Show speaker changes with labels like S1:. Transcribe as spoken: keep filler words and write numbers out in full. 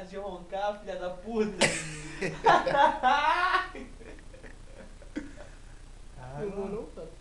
S1: Para de roncar, filha da puta.
S2: Filmou não, cara?